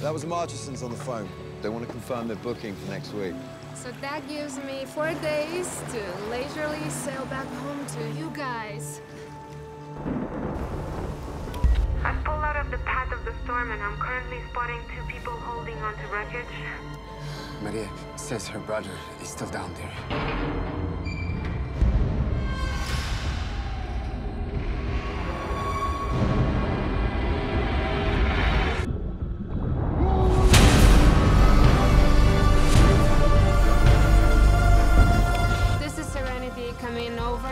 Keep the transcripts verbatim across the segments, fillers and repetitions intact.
That was Marcheson's on the phone. They want to confirm their booking for next week. So that gives me four days to leisurely sail back home to you guys. I've pulled out of the path of the storm and I'm currently spotting two people holding onto wreckage. Maria says her brother is still down there. Coming over.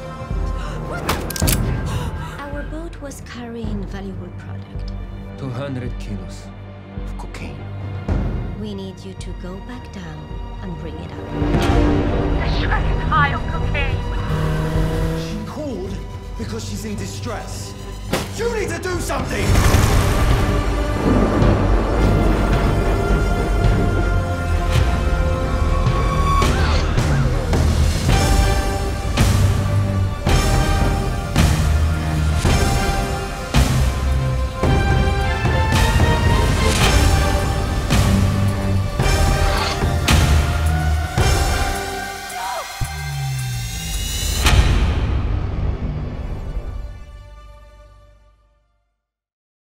Our boat was carrying valuable product. two hundred kilos of cocaine. We need you to go back down and bring it up. The shrek is high on cocaine. She called because she's in distress. You need to do something!